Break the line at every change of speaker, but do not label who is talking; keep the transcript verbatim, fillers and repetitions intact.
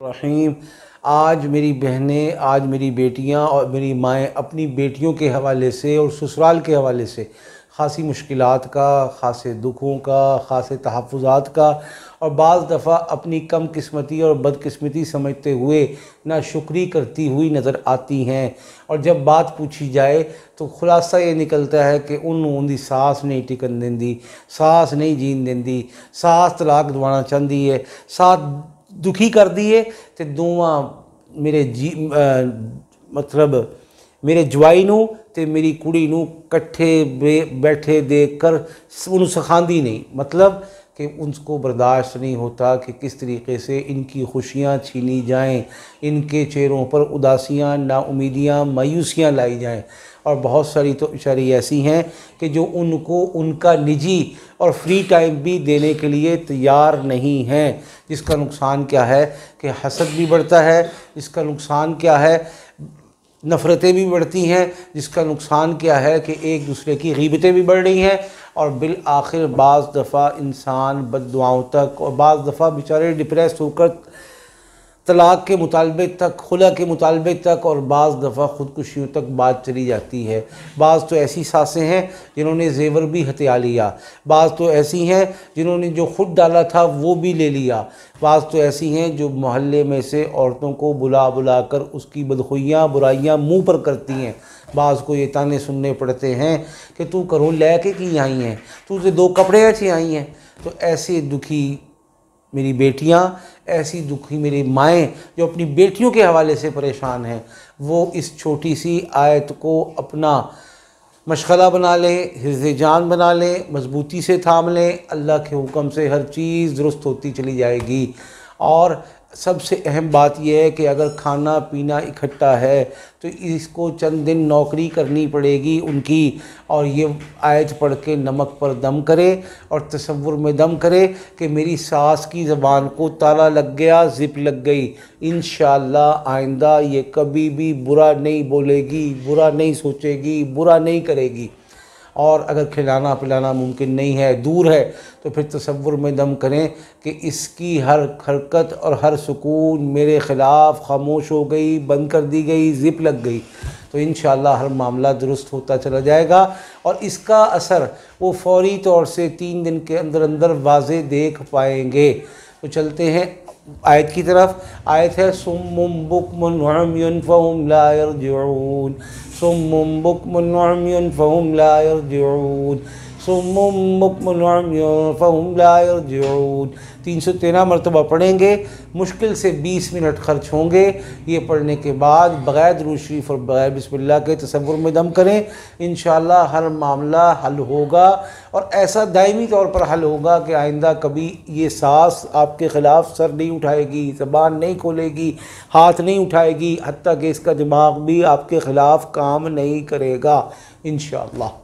रहीम। आज मेरी बहनें, आज मेरी बेटियां और मेरी माएँ अपनी बेटियों के हवाले से और ससुराल के हवाले से ख़ासी मुश्किलात का, ख़ासे दुखों का, ख़ासे तहफ़्फ़ुज़ात का और बाज़ दफ़ा अपनी कम किस्मती और बदकिस्मती समझते हुए नाशुक्री करती हुई नज़र आती हैं। और जब बात पूछी जाए तो खुलासा ये निकलता है कि उन उन्दी सास नहीं टिकन देंदी, सास नहीं जीन देंदी, सास तलाक दवाना चाहती है, सास दुखी कर दिए तो दोवां मेरे जी आ, मतलब मेरे जवाई नूं ते मेरी कुड़ी नूं कट्ठे बैठे देख कर उन्हें सिखांदी नहीं। मतलब कि उनको बर्दाश्त नहीं होता कि किस तरीके से इनकी खुशियाँ छीनी जाएं, इनके चेहरों पर उदासियाँ, नाउमीदियाँ, मायूसियाँ लाई जाएं। और बहुत सारी तो बेचारी ऐसी हैं कि जो उनको उनका निजी और फ्री टाइम भी देने के लिए तैयार नहीं हैं। जिसका नुकसान क्या है कि हसद भी बढ़ता है, जिसका नुकसान क्या है नफ़रतें भी बढ़ती हैं, जिसका नुकसान क्या है कि एक दूसरे की ग़ीबतें भी बढ़ रही हैं। और बिल आखिर बाज़ दफ़ा इंसान बद्दुआओं तक और बाज़ दफ़ा बेचारे डिप्रेस होकर तलाक़ के मुतालबे तक, खुला के मुतालबे तक और बाज़ दफ़ा ख़ुदकुशियों तक बात चली जाती है। बाज़ तो ऐसी सासें हैं जिन्होंने ज़ेवर भी हथिया लिया, बाज़ तो ऐसी हैं जिन्होंने जो ख़ुद डाला था वो भी ले लिया, बाज़ तो ऐसी हैं जो मोहल्ले में से औरतों को बुला बुला कर उसकी बदखुइयाँ बुराइयाँ मुँह पर करती हैं। बाज़ को ये ताने सुनने पड़ते हैं कि तू घरों लैके की आई हैं, तू तो दो कपड़े अच्छे आई हैं। तो ऐसे दुखी मेरी बेटियां, ऐसी दुखी मेरी माएँ जो अपनी बेटियों के हवाले से परेशान हैं, वो इस छोटी सी आयत को अपना मशग़ला बना लें, हिज़्ज़े जान बना लें, मजबूती से थाम लें। अल्लाह के हुक्म से हर चीज़ दुरुस्त होती चली जाएगी। और सबसे अहम बात यह है कि अगर खाना पीना इकट्ठा है तो इसको चंद दिन नौकरी करनी पड़ेगी उनकी। और ये आयत पढ़ के नमक पर दम करे और तसव्वुर में दम करे कि मेरी सास की ज़बान को ताला लग गया, ज़िप लग गई। इंशाअल्लाह आइंदा ये कभी भी बुरा नहीं बोलेगी, बुरा नहीं सोचेगी, बुरा नहीं करेगी। और अगर खिलाना पिलाना मुमकिन नहीं है, दूर है, तो फिर तसव्वुर में दम करें कि इसकी हर हरकत और हर सुकून मेरे ख़िलाफ़ खामोश हो गई, बंद कर दी गई, ज़िप लग गई। तो इंशाअल्लाह हर मामला दुरुस्त होता चला जाएगा और इसका असर वो फ़ौरी तौर से तीन दिन के अंदर अंदर वाज़े देख पाएंगे। तो चलते हैं आयत की तरफ। आयत है सुम्मुम बुक्मुन उम्युन फ़हुम ला यरजिऊन, सुम्मुम बुक्मुन उम्युन फ़हुम ला यरजिऊन, सुम्मुम बुक्मुन उम्युन फ़हुम ला यरजिऊन। तीन सौ तेरह मरतबा पढ़ेंगे, मुश्किल से बीस मिनट खर्च होंगे। ये पढ़ने के बाद बग़ैर दुरूद शरीफ और बग़ैर बिस्मिल्लाह के तसव्वुर में दम करें, इंशाअल्लाह हर मामला हल होगा। और ऐसा दायमी तौर पर हल होगा कि आइंदा कभी ये सास आपके ख़िलाफ़ सर नहीं उठाएगी, ज़बान नहीं खोलेगी, हाथ नहीं उठाएगी, हत्ता कि इसका दिमाग भी आपके ख़िलाफ़ काम नहीं करेगा इंशाअल्लाह।